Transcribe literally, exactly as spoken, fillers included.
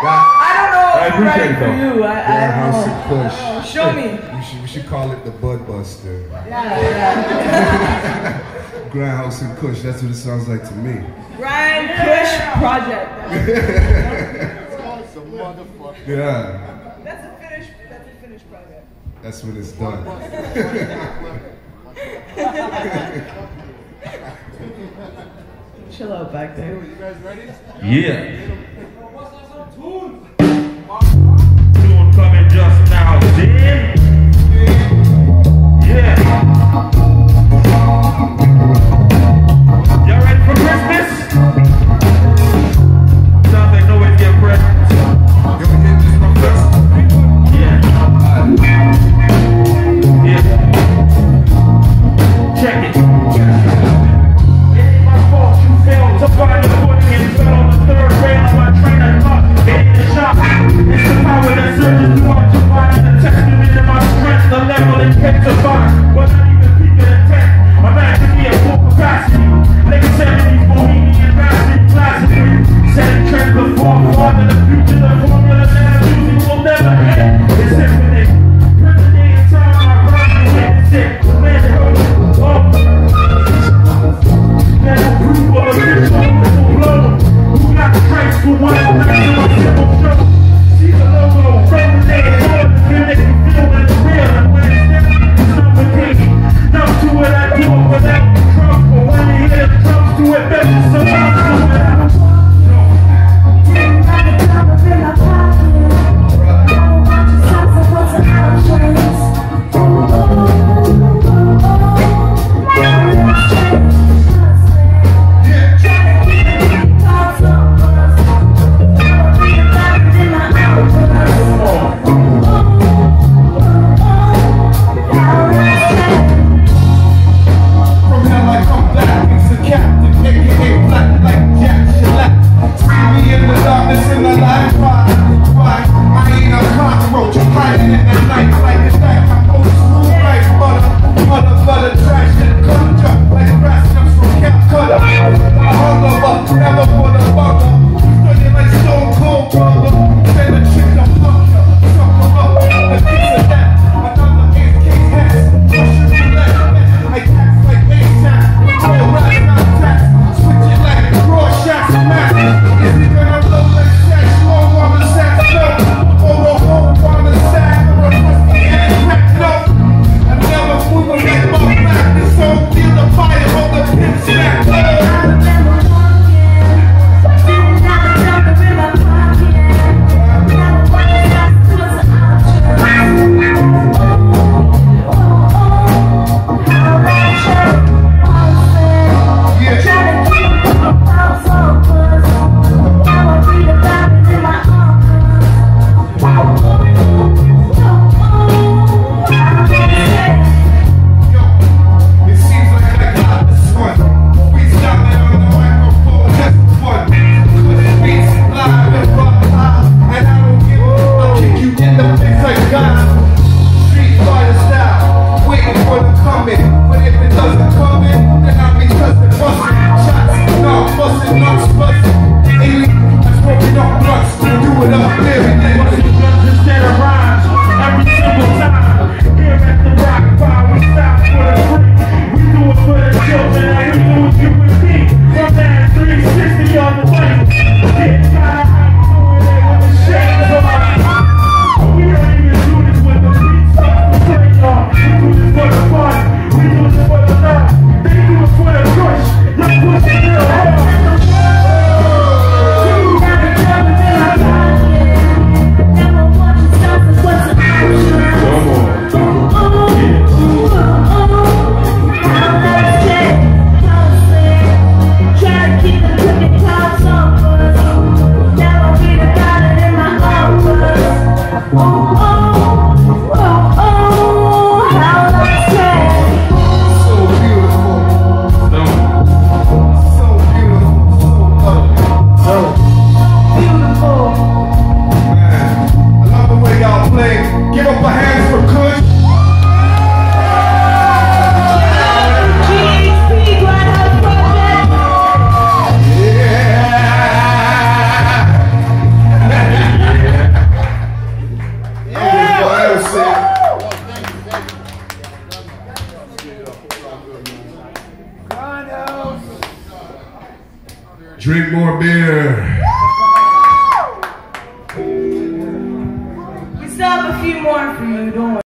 I don't know if it's right for you. I, I don't House know. and Kush. I don't know. Show me. We should, we should call it the Bud Buster. Yeah, yeah. Grindhouse and Kush, that's what it sounds like to me. Grind Kush Project. Yeah. That's a finished, that's a finished project. That's when it's done. Chill out back there. You guys ready? Yeah. Tune coming just now, Jim. Yeah. Y'all ready for Christmas? Sounds like nobody's getting presents. You ever hear this from first? Yeah. Yeah. Check it. It's my fault you failed to find the footing and fell on the third rail of my train of thought. Hit the shop. It's the power that surges through my divine and the testament of my strength, the level it takes to find. But not even peak of the tent. Imagine me at full capacity. Late seventies, bohemian rhapsody, classically. Setting trends before far in the future, the formula that I'm using will never end. It's infinite. Present day and time, I run you in. It's it. Let it go. Oh. Never prove of a ritual blow. Who got the strength for one of the simple show? See the logo, from the day it's on, feel that you feel when it's real, and when it's there, it's not with me. Numb to it, I do it without the trunk, but when you hear the drums to it, better survive to it. Yeah. Drink more beer. We still have a few more for you, don't worry.